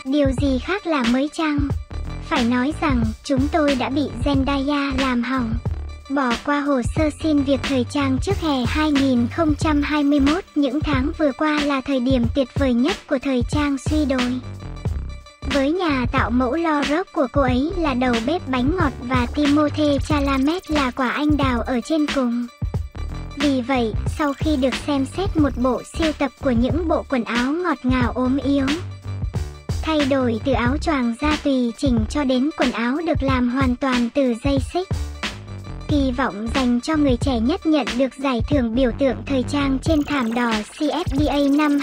Điều gì khác là mới chăng? Phải nói rằng, chúng tôi đã bị Zendaya làm hỏng. Bỏ qua hồ sơ xin việc thời trang trước hè 2021, những tháng vừa qua là thời điểm tuyệt vời nhất của thời trang suy đồi. Với nhà tạo mẫu Laura của cô ấy là đầu bếp bánh ngọt và Timothée Chalamet là quả anh đào ở trên cùng. Vì vậy, sau khi được xem xét một bộ siêu tập của những bộ quần áo ngọt ngào ốm yếu, thay đổi từ áo choàng da tùy chỉnh cho đến quần áo được làm hoàn toàn từ dây xích, kỳ vọng dành cho người trẻ nhất nhận được giải thưởng biểu tượng thời trang trên thảm đỏ CFDA năm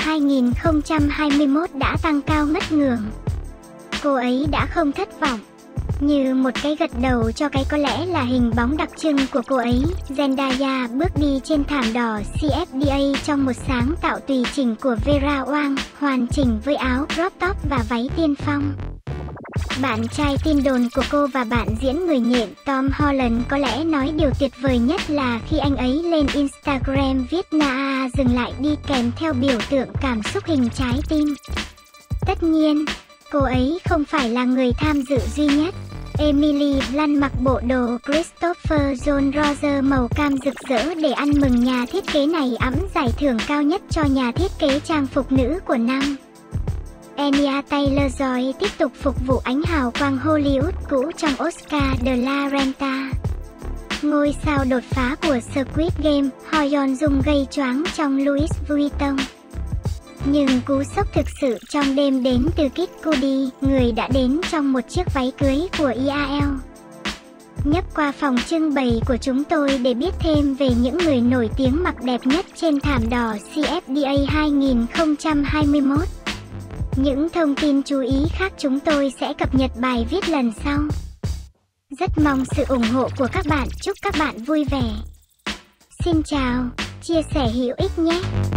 2021 đã tăng cao ngất ngưởng. Cô ấy đã không thất vọng. Như một cái gật đầu cho cái có lẽ là hình bóng đặc trưng của cô ấy, Zendaya bước đi trên thảm đỏ CFDA trong một sáng tạo tùy chỉnh của Vera Wang, hoàn chỉnh với áo crop top và váy tiên phong. Bạn trai tin đồn của cô và bạn diễn người nhện Tom Holland có lẽ nói điều tuyệt vời nhất là khi anh ấy lên Instagram viết "Naa" dừng lại đi kèm theo biểu tượng cảm xúc hình trái tim. Tất nhiên, cô ấy không phải là người tham dự duy nhất. Emily Blunt mặc bộ đồ Christopher John Roger màu cam rực rỡ để ăn mừng nhà thiết kế này ẵm giải thưởng cao nhất cho nhà thiết kế trang phục nữ của năm. Anya Taylor-Joy tiếp tục phục vụ ánh hào quang Hollywood cũ trong Oscar de la Renta. Ngôi sao đột phá của Squid Game, Ho Yeon Jung gây choáng trong Louis Vuitton. Nhưng cú sốc thực sự trong đêm đến từ Kid Cudi, người đã đến trong một chiếc váy cưới của IAL. Nhấp qua phòng trưng bày của chúng tôi để biết thêm về những người nổi tiếng mặc đẹp nhất trên thảm đỏ CFDA 2021. Những thông tin chú ý khác chúng tôi sẽ cập nhật bài viết lần sau. Rất mong sự ủng hộ của các bạn, chúc các bạn vui vẻ. Xin chào, chia sẻ hữu ích nhé!